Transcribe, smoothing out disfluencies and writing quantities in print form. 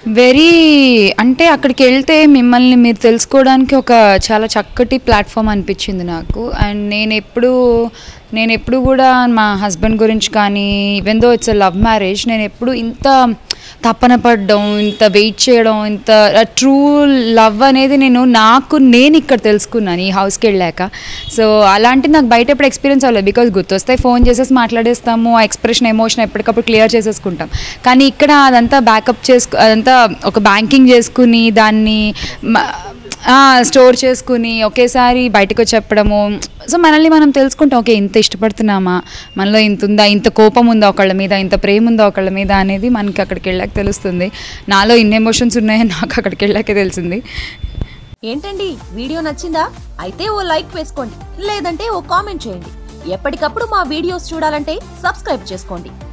Very అంటే అక్కడికెళ్తే మిమ్మల్ని మీరు తెలుసుకోవడానికి ఒక చాలా చక్కటి ప్లాట్‌ఫామ్ అనిపిచ్చింది నాకు. అండ్ నేనెప్పుడు గూడా మా హస్బెండ్ గురించి కానీ, even though it's a love marriage, నేనెప్పుడు ఇంత తపన పడడం, ఇంత వెయిట్ చేయడం, ఇంత ట్రూ లవ్ అనేది నేనిక్కడ తెలుసుకున్నాను ఈ హౌస్‌కెళ్ళాక. సో, అలాంటిది నాకు బయట ఎప్పుడు ఎక్స్‌పీరియన్స్ అవ్వలేదు. బికాజ్ గుర్తొస్తాయి, ఫోన్ చేసేసి మాట్లాడేస్తాము. ఆ ఎక్స్‌ప్రెషన్, ఎమోషన్ ఎప్పటికప్పుడు క్లియర్ చేసేసుకుంటాం. కానీ ఇక్కడ అదంతా అదంతా ఒక బ్యాంకింగ్ చేసుకుని, దాన్ని స్టోర్ చేసుకుని, ఒకేసారి బయటకొచ్చి చెప్పడము. సో, మనల్ని మనం తెలుసుకుంటాం. ఓకే, ఇంత ఇష్టపడుతున్నామా? మనలో ఇంతుందా? ఇంత కోపం ఉందా ఒకళ్ళ మీద? ఇంత ప్రేమ ఉందా ఒకళ్ళ మీద? అనేది మనకి అక్కడికెళ్ళాక తెలుస్తుంది. నాలో ఇన్ని ఎమోషన్స్ ఉన్నాయని నాకు అక్కడికెళ్ళాకే తెలిసింది. ఏంటండి, వీడియో నచ్చిందా? అయితే ఓ లైక్ వేసుకోండి, లేదంటే ఓ కామెంట్ చేయండి. ఎప్పటికప్పుడు మా వీడియోస్ చూడాలంటే సబ్స్క్రైబ్ చేసుకోండి.